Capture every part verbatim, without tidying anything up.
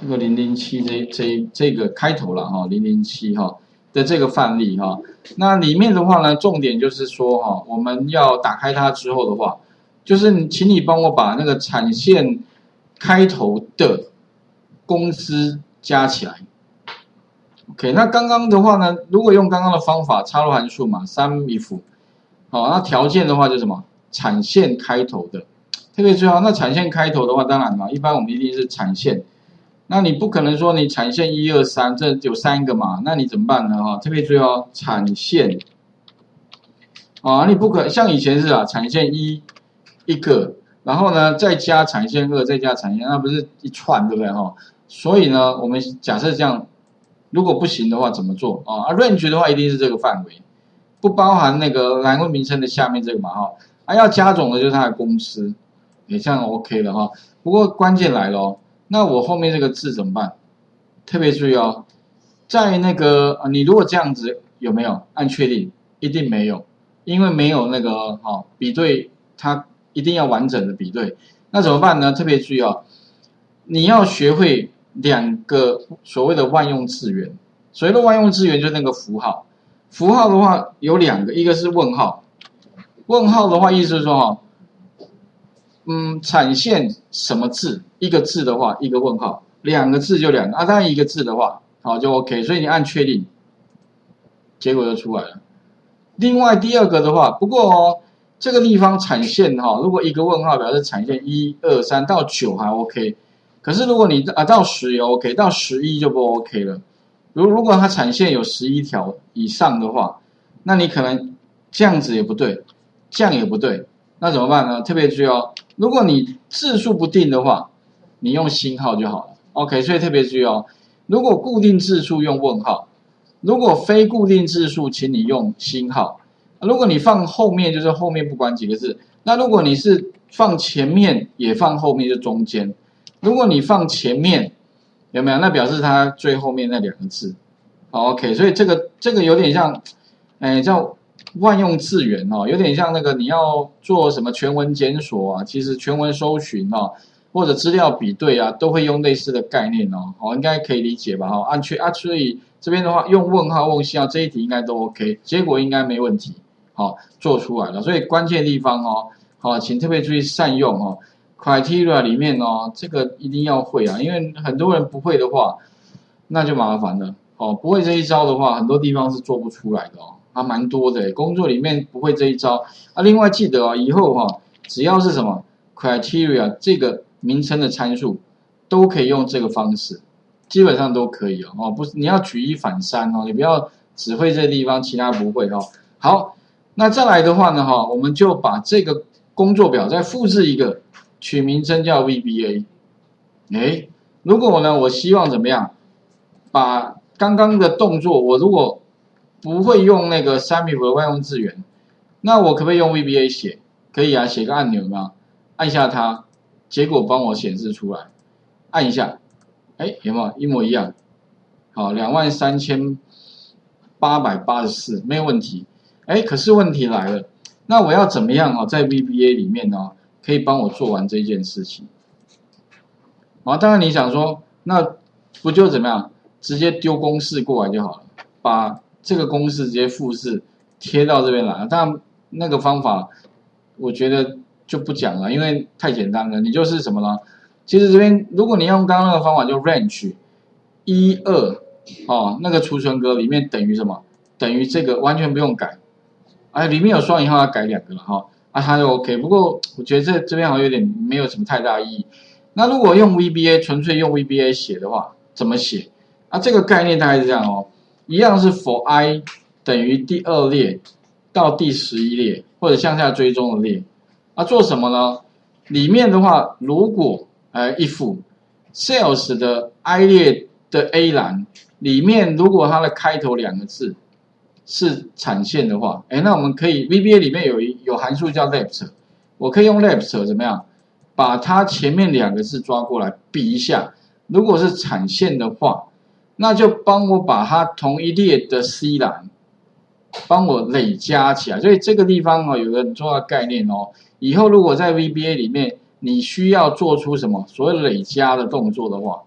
这个零零七这这这个开头了哈，零零七哈的这个范例哈，那里面的话呢，重点就是说哈，我们要打开它之后的话，就是请你帮我把那个产线开头的公司加起来。OK， 那刚刚的话呢，如果用刚刚的方法插入函数嘛 ，sum if， 好，那条件的话就是什么？产线开头的，特别重要。那产线开头的话，当然嘛，一般我们一定是产线。那你不可能说你产线一二三，这有三个嘛？那你怎么办呢？哈，特别注意哦，产线啊，你不可像以前是啊，产线一一个，然后呢再加产线二，再加产线，那不是一串对不对哈？所以呢，我们假设这样，如果不行的话怎么做啊？啊 range 的话一定是这个范围，不包含那个栏位名称的下面这个嘛哈。啊，要加总的就是它的公司，也这样 OK 了哈。不过关键来了哦。那我后面这个字怎么办？特别注意哦，在那个啊，你如果这样子有没有按确定？一定没有，因为没有那个好、哦、比对，它一定要完整的比对。那怎么办呢？特别注意哦，你要学会两个所谓的万用字元。所谓的万用字元就是那个符号，符号的话有两个，一个是问号，问号的话意思是说哈、哦。嗯，产线什么字？一个字的话，一个问号；两个字就两个啊。当然一个字的话，好就 OK。所以你按确定，结果就出来了。另外第二个的话，不过哦，这个地方产线哈、哦，如果一个问号表示产线一二三到九还 OK， 可是如果你啊到十也 OK， 到十一就不 OK 了。如如果它产线有十一条以上的话，那你可能这样子也不对，这样也不对。那怎么办呢？特别注意哦，如果你字数不定的话，你用星号就好了。OK， 所以特别注意哦，如果固定字数用问号，如果非固定字数，请你用星号。如果你放后面，就是后面不管几个字。那如果你是放前面也放后面，就中间。如果你放前面，有没有？那表示它最后面那两个字。好 ，OK， 所以这个这个有点像，哎，叫。万用字元哦，有点像那个你要做什么全文检索啊，其实全文搜寻哦，或者资料比对啊，都会用类似的概念哦，哦，应该可以理解吧？哈，按确啊，所以这边的话用问号、问星号这一题应该都 OK， 结果应该没问题，好，做出来了。所以关键地方哦，好，请特别注意善用哦 ，criteria 里面哦，这个一定要会啊，因为很多人不会的话，那就麻烦了。哦，不会这一招的话，很多地方是做不出来的哦。还蛮多的，工作里面不会这一招啊。另外记得啊，以后哈、哦，只要是什么 criteria 这个名称的参数，都可以用这个方式，基本上都可以哦。哦，不是你要举一反三哦，你不要只会这个地方，其他不会哦。好，那再来的话呢，哈，我们就把这个工作表再复制一个，取名称叫 V B A。哎，如果呢，我希望怎么样，把刚刚的动作，我如果不会用那个 sum if 的万用字元，那我可不可以用 V B A 写？可以啊，写个按钮嘛，按下它，结果帮我显示出来，按一下，哎，有没有一模一样？好，两万三千八百八十四，没有问题。哎，可是问题来了，那我要怎么样啊？在 V B A 里面呢，可以帮我做完这件事情？啊，当然你想说，那不就怎么样，直接丢公式过来就好了，把这个公式直接复制贴到这边来，当然那个方法我觉得就不讲了，因为太简单了。你就是什么呢？其实这边如果你用刚刚那个方法，就 range 一二哦，那个储存格里面等于什么？等于这个完全不用改，哎，里面有双引号要改两个了哈、哦，啊它就 OK。不过我觉得这这边好像有点没有什么太大意义。那如果用 V B A 纯粹用 V B A 写的话，怎么写？啊，这个概念大概是这样哦。一样是 for i 等于第二列到第十一列，或者向下追踪的列。啊，做什么呢？里面的话，如果呃 if sales 的 i 列的 A 栏里面，如果它的开头两个字是产线的话，哎，那我们可以 V B A 里面有一有函数叫 left， 我可以用 left 怎么样？把它前面两个字抓过来比一下，如果是产线的话。那就帮我把它同一列的 C 栏，帮我累加起来。所以这个地方哦，有个很重要的概念哦。以后如果在 V B A 里面，你需要做出什么所谓累加的动作的话，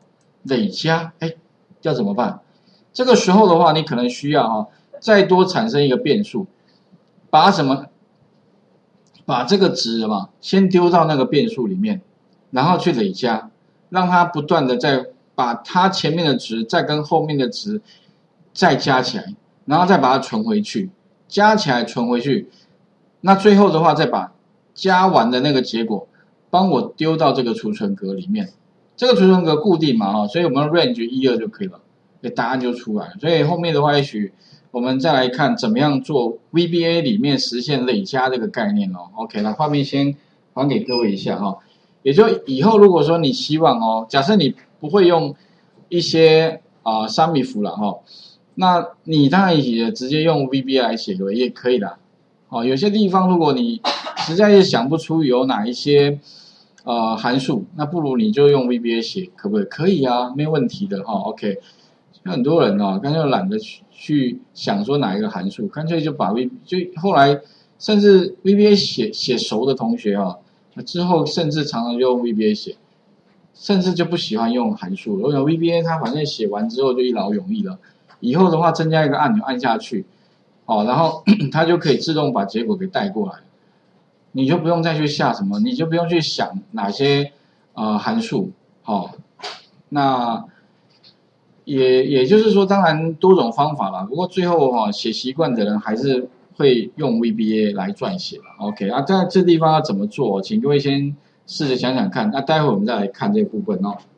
累加，哎，要怎么办？这个时候的话，你可能需要哈、哦，再多产生一个变数，把什么，把这个值嘛，先丢到那个变数里面，然后去累加，让它不断的再把它前面的值再跟后面的值再加起来，然后再把它存回去，加起来存回去，那最后的话再把加完的那个结果帮我丢到这个储存格里面。这个储存格固定嘛哈，所以我们 range 一二就可以了，答案就出来了。所以后面的话，也许我们再来看怎么样做 V B A 里面实现累加这个概念哦。OK， 那画面先还给各位一下哈。也就以后如果说你希望哦，假设你不会用一些啊、呃、三米符了哈，那你当然也直接用 V B A 来写也可以的。哦，有些地方如果你实在是想不出有哪一些呃函数，那不如你就用 V B A 写，可不可以？可以啊，没有问题的哈、哦。OK， 很多人哦，干脆懒得去去想说哪一个函数，干脆就把 V 就后来甚至 V B A 写写熟的同学啊、哦，之后甚至常常就用 V B A 写，甚至就不喜欢用函数了。我想 V B A 它反正写完之后就一劳永逸了，以后的话增加一个按钮按下去，哦，然后它就可以自动把结果给带过来。你就不用再去下什么，你就不用去想哪些呃函数，好、哦，那也也就是说，当然多种方法啦，不过最后哈、哦、写习惯的人还是会用 V B A 来撰写了 ，OK 啊，在这地方要怎么做，请各位先试着想想看，那待会我们再来看这个部分哦。